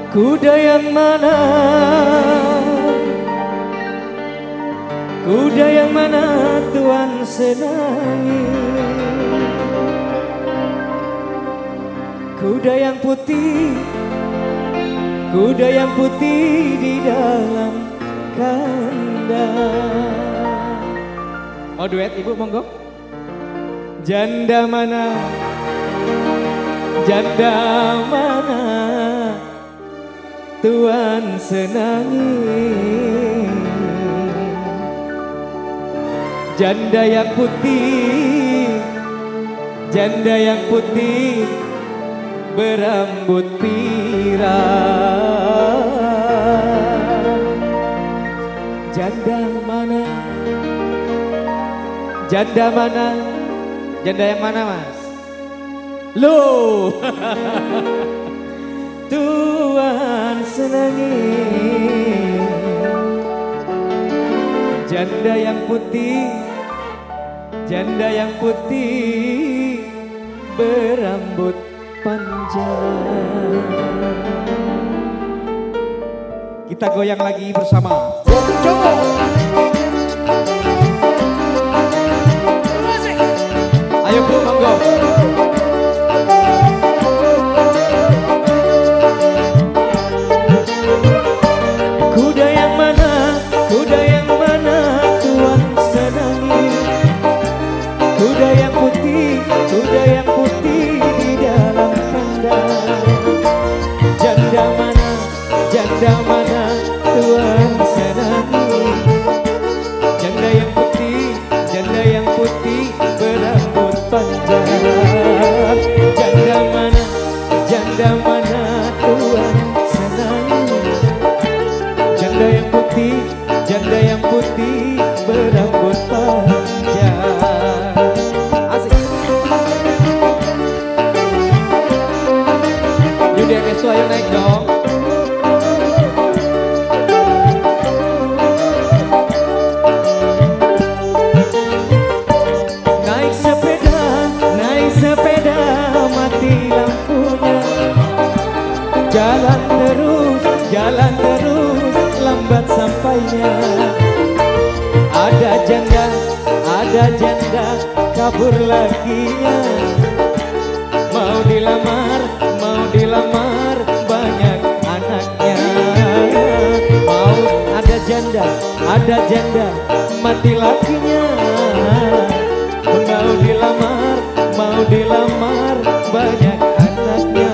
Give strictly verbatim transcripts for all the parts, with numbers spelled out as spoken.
Kuda yang mana, kuda yang mana Tuhan senangi? Kuda yang putih, kuda yang putih di dalam kandang. Mau duet ibu monggo. Janda mana, janda mana Tuhan senangi? Janda yang putih, janda yang putih berambut pirang. Janda mana, janda mana, janda yang mana mas? Loh Tuhan senangi. Janda yang putih, janda yang putih berambut panjang. Kita goyang lagi bersama. Coba. Ayo Bu, monggo. Kuda yang mana, kuda yang mana Tuhan senangi? Kuda yang putih, kuda yang putih di dalam kandang. Janda mana, janda mana Tuhan senangi? Janda yang putih, janda yang putih berambut panjang. Janda mana, janda mana Tuhan senangi? Janda yang putih, janda yang putih berambut panjang. Asik. Yudi Emestu ayo naik dong. Naik sepeda, naik sepeda mati lampunya. Jalan terus, jalan terus lambat sampainya. Ada janda, ada janda kabur lakinya. Mau dilamar, mau dilamar banyak anaknya. Mau ada janda, ada janda mati lakinya. Mau dilamar, mau dilamar banyak anaknya.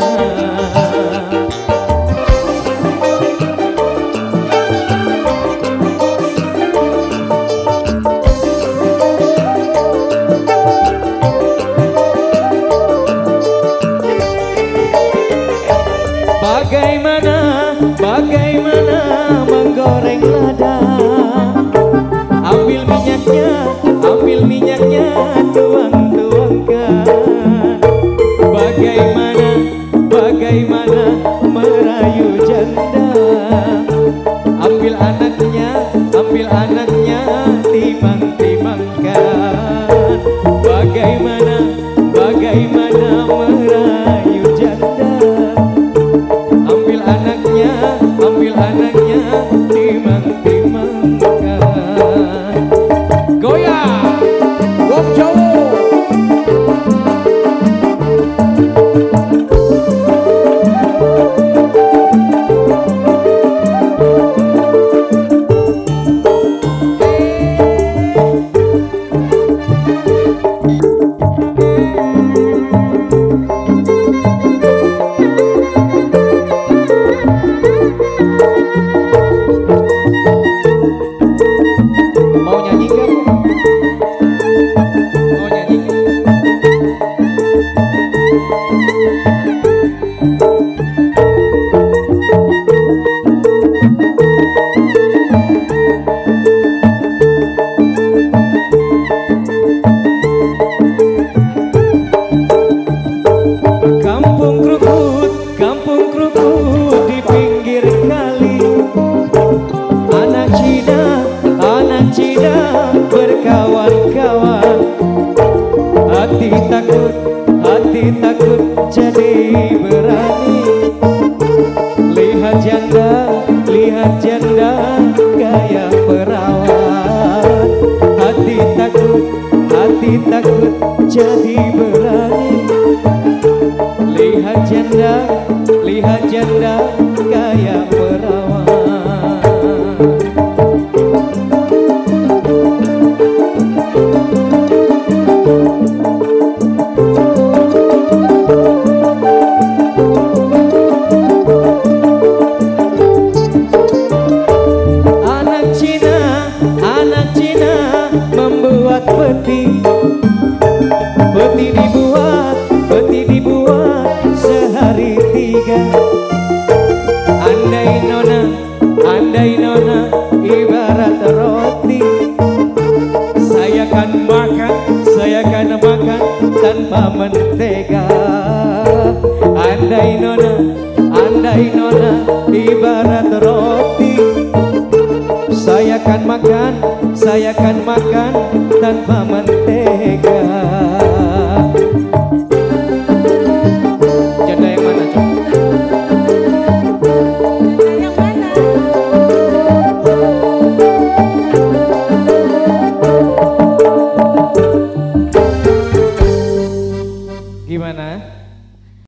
Bagaimana, bagaimana menggoreng lada? Ambil minyaknya, ambil minyaknya, tuang-tuangkan. Bagaimana, bagaimana merayu janda? Ambil anaknya, ambil anaknya, timang-timangkan. Bagaimana, bagaimana merayu janda? Ambil anaknya, ambil anaknya, timang-timangkan. Goyang, wong Jawa. Mau nyanyi gak Bu? Mau nyanyi gak? Kampung Krukut, kampung Krukut di pinggir kali. Anak Cina, anak Cina berkawan-kawan. Hati takut, hati takut jadi berani. Lihat lihat janda gaya perawat. Hati takut, hati takut jadi berani. Lihat janda, lihat janda gaya perawat. Peti, peti dibuat, peti dibuat sehari tiga. Andai nona, andai nona ibarat roti, saya kan makan, saya kan makan tanpa mentega. Andai nona, andai nona ibarat roti, saya kan makan, saya kan makan tanpa mentega.